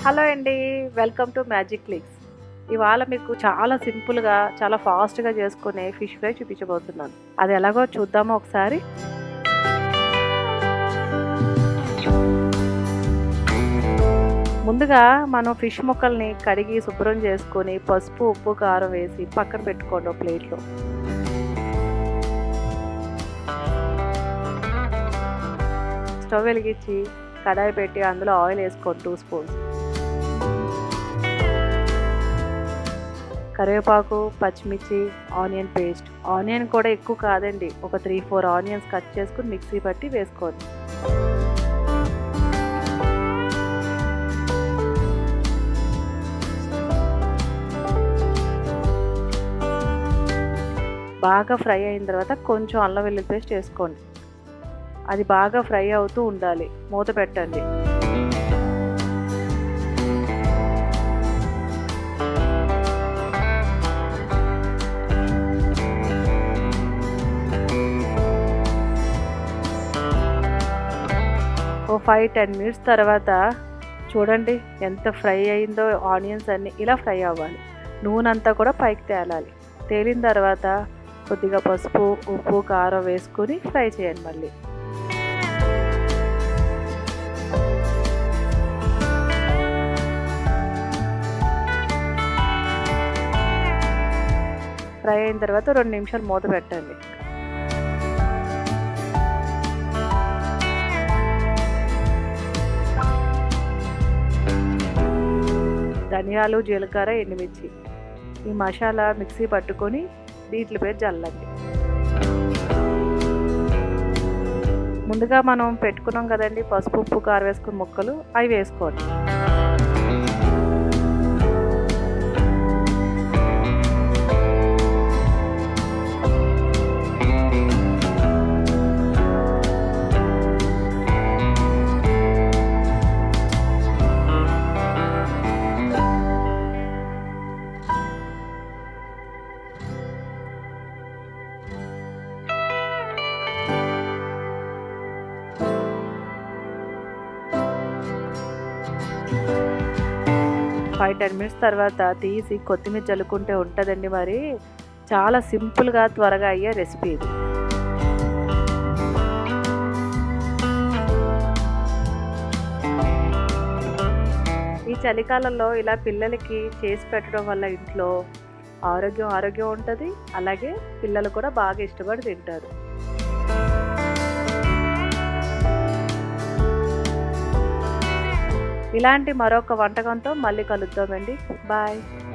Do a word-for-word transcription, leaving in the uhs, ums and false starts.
Hello అండి, welcome to magic clicks. ఇవాళ మీకు చాలా సింపుల్గా చాలా ఫాస్ట్గా చేసుకునే ఫిష్ ఫ్రై చూపించబోతున్నాను. అది ఎలాగో చూద్దామో ఒకసారి. ముందుగా మనం ఫిష్ ముక్కల్ని కడిగి శుభ్రం చేసుకొని పసుపు ఉప్పు కారం వేసి పక్కన పెట్టుకోండి ఒక ప్లేట్లో. స్టవ్ వెలిగించి కడాయి పెట్టి అందులో ఆయిల్ వేసుకోండి టూ స్పూన్స్. కరివేపాకు, పచ్చిమిర్చి, ఆనియన్ పేస్ట్. ఆనియన్ కూడా ఎక్కువ కాదండి, ఒక త్రీ ఫోర్ ఆనియన్స్ కట్ చేసుకుని మిక్సీ పట్టి వేసుకోండి. బాగా ఫ్రై అయిన తర్వాత కొంచెం అల్లం వెల్లుల్లి పేస్ట్ వేసుకోండి. అది బాగా ఫ్రై అవుతూ ఉండాలి, మూత పెట్టండి. ఓ ఫైవ్ టెన్ మినిట్స్ తర్వాత చూడండి ఎంత ఫ్రై అయిందో. ఆనియన్స్ అన్నీ ఇలా ఫ్రై అవ్వాలి, నూనె అంతా కూడా పైకి తేలాలి. తేలిన తర్వాత కొద్దిగా పసుపు ఉప్పు కారం వేసుకొని ఫ్రై చేయండి. మళ్ళీ ఫ్రై అయిన తర్వాత రెండు నిమిషాలు మూత పెట్టండి. ధనియాలు, జీలకర్ర, ఎండుమిర్చి ఈ మసాలా మిక్సీ పట్టుకొని దీంట్లో పేరు చల్లండి. ముందుగా మనం పెట్టుకున్నాం కదండి పసుపు ఉప్పు కారం వేసుకుని ముక్కలు, అవి వేసుకోండి. ఫైవ్ టెన్ మినిట్స్ తర్వాత తీసి కొత్తిమీర చల్లుకుంటే ఉంటుందండి. మరి చాలా సింపుల్గా త్వరగా అయ్యే రెసిపీ ఇది. ఈ చలికాలంలో ఇలా పిల్లలకి చేసి పెట్టడం వల్ల ఇంట్లో ఆరోగ్యం ఆరోగ్యం ఉంటుంది, అలాగే పిల్లలు కూడా బాగా ఇష్టపడి తింటారు. ఇలాంటి మరొక వంటకంతో మళ్ళీ కలుద్దామండి. బాయ్.